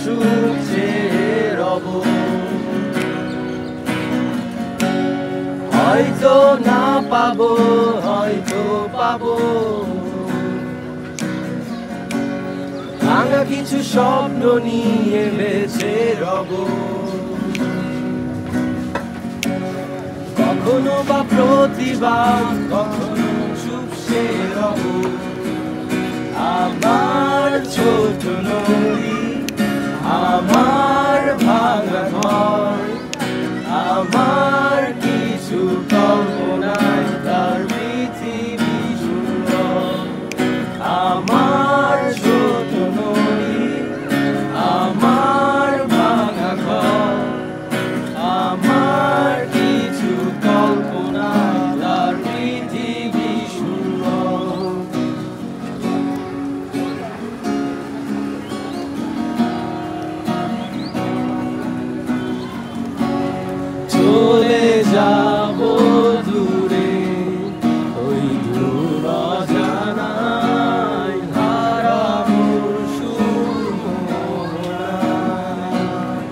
সুখ চেয়ে রব, হয়তো না পাবো, হয়তো পাবো। ভাঙা কিছু স্বপ্ন নিয়ে বেঁচে রব, কখনো বা প্রতিবাদ, কখনো চুপসে রব। আমার ছোট নদী, আমার ভাঙা ঘর, আমার কিছু কল্পনায় তার পৃথিবী সুন্দর। আমার ছোট নদী, আমার ভাঙা ঘর, আমার কিছু কল্পনায় তার পৃথিবী সুন্দর। চলে যাব দূরে ওই দূর অজানায়, হারাবো সুমোহনায়।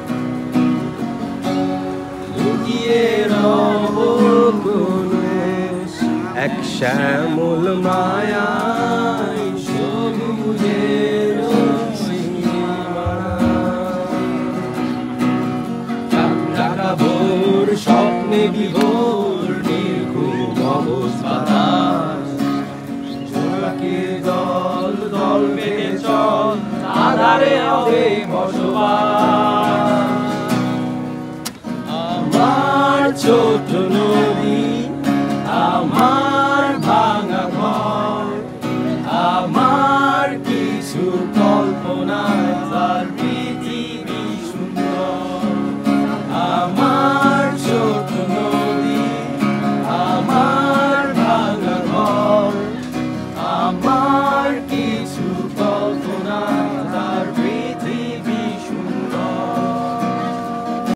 লুকিয়ে রব কোনো এক শ্যামল মায়ায়, সবুজের ভোর স্বপ্নে বিভোর, নির্ঘুম অবস্থায় ঝোলাকে দল দল বেঁধে চল, আধারে হবে বসবাস। আমার ছোট নদী, আমার